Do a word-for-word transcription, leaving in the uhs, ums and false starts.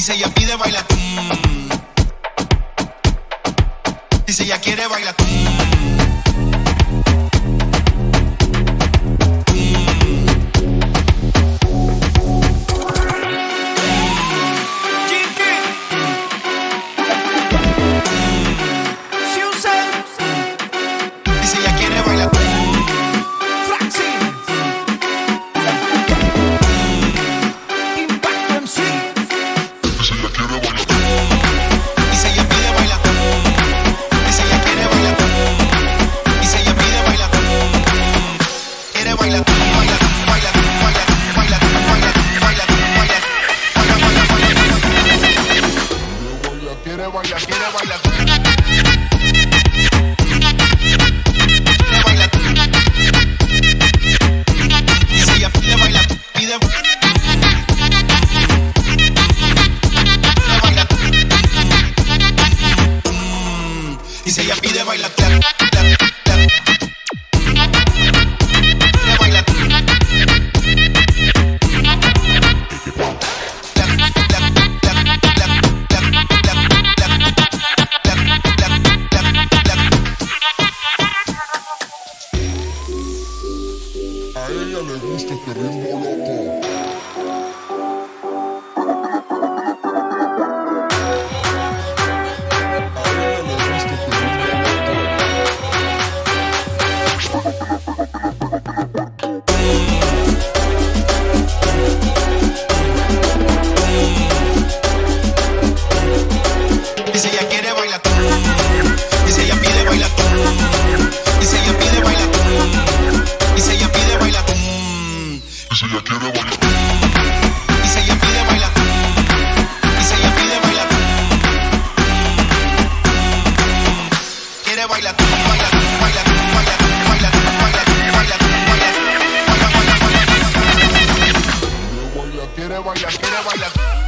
Dice ella pide bailar. Mm. Dice ella quiere bailar. Mm. Dice ella pide bailar, clap, clap, clap. Pide bailar. A ella le gusta este ritmo loco. Dice ella quiere bailar. Dice ella pide bailar. Dice ella pide bailar. Dice ella pide bailar. Dice ella quiere bailar. Dice ella pide bailar. Dice ella pide bailar. Quiere bailar, bailar, bailar, bailar, bailar, bailar, bailar, bailar, bailar, bailar, bailar. Quiere bailar, quiere bailar, quiere bailar.